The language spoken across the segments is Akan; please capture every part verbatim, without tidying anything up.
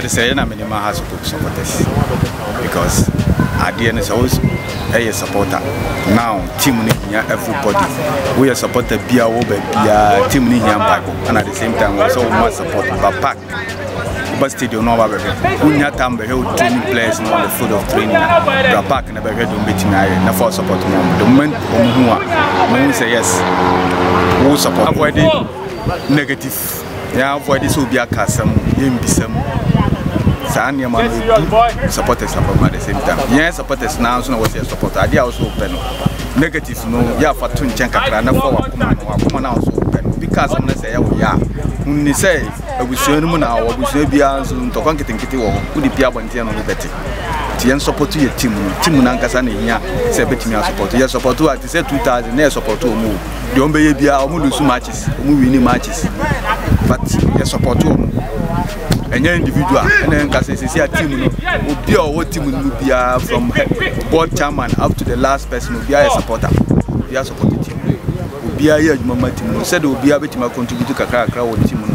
the same minimum has to supporters because at the end is always a supporter. Now team everybody we are supported be our team and at the same time we also must support but pack. But stadium no baby. We need time be hold training players on the field of training. The park never head to meeting na na for support mom. The moment we say yes, we support. Avoid negative. Yeah, avoid this will be a casam, yin bisam. San your man supporters at the same time. Yes, supporters now so was your support. Idea also open. Negative no, yeah for tun chenkakra na for wakuma na also open. Because I'm not say yeah. When say we see no na we see bia so to kan kitinkiti wo wo di bia bonte no beti ti en support your team team na nkasa na hia say betimi support your support at say two thousand na support o mu de on be ye bia o mu lose matches o mu win matches but your support o mu enya individual na nkasa say say team no obi o wo team no bia from board chairman up to the last person obi a supporter obi a support team obi a ye adwuma team no said obi a betimi contribute kakra kakra wo team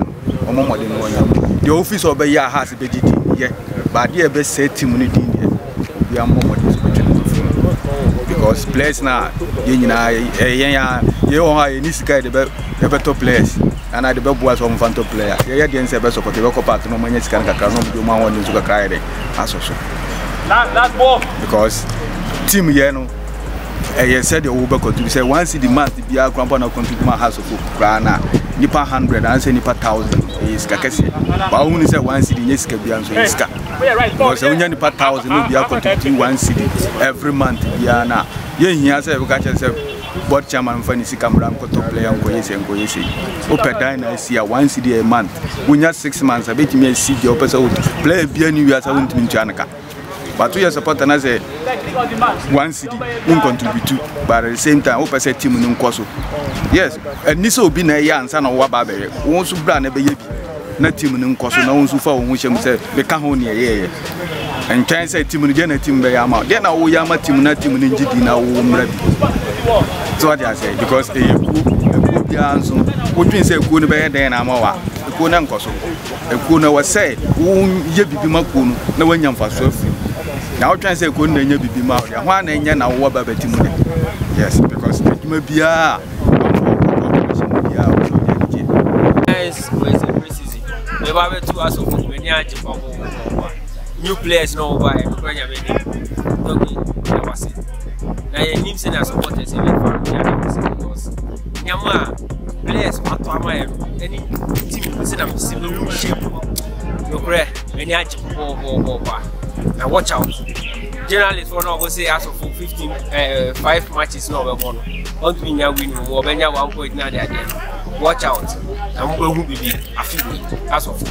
the office of a has a yeah, but the best set team we are more because players now, you know, you are in this guy the better players, and I the best was on Phantom player. Yeah, the answer best of the local part, no money can do my one to cry as also. Because team, you know, I said the Uber contribute, say once the month, the beer grandpa contribute my house of Grana. Nipa hundred and say nipa thousand is kakesi. But only say one city yes kebian so iska. Because only nipa thousand no be contribute one city every month. Yeah na. Ye here say we catch say board chairman for nisi camera ko top player ko yes en ko yes. Open down na see one city a month. Unya six months abeti me see the opesa player bia ni wiasa wontim ntuanaka. But we are supporting as a one city won't contribute to, but at the same time, we say team in Koso. Yes, and this will be na yan son of Wababe. Once you brand a baby, not team in Koso, no one so far which I'm say the Kahoni a and can say team in the team by Yama. Then I will Yama team, not team in Jidina. So what I say because a good answer would be say good bad than Amawa, the Kunan Koso. A Kuna was say, whom ye be Makun, no one young for surfing. Now try say couldn't any be mouth. One and yan now what about Timothy? Yes, because it may be a yes, was a preseason. The Bible to us of new players no by when you're ready. Now your names and supporters even from because Yama players what to my any team consider similar shape. You're correct, when you have now watch out. Generally, for now, we say as of fifteen, uh, five matches now we're going. One to win, win, or when you one point now there. Watch out. And we will be a few as of.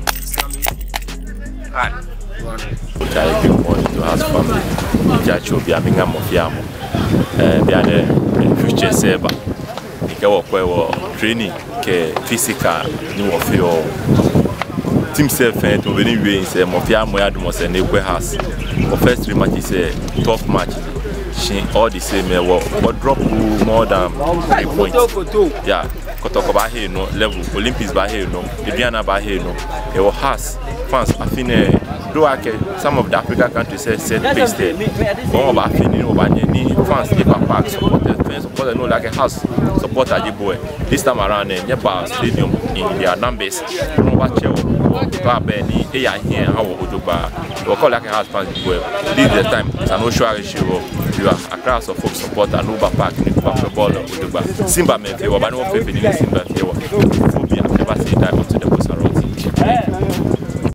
Right. I give money to house family. Judge will be a minimum of yam. Be a future saver. He can work well training, physical, new of your. Team self and to very way say Mafia Moyad must and they has. For first three matches a tough match. She all the same what drop more than three points. Yeah, Kotokoba here no level, Olympics by here no, Ibiana by here no. It was has fans I think do some of the African countries say set pace there. One of our fans give a pack support the fans support no like a house support a boy. This time around in Yaba Stadium in their numbers. Benny, here and how would you buy? We call like a house fans well. This is the time, it's an ocean issue. You are a class of folks support and over park in the ball of the Simba men, you are no faith in Simba. Phobia, never say that.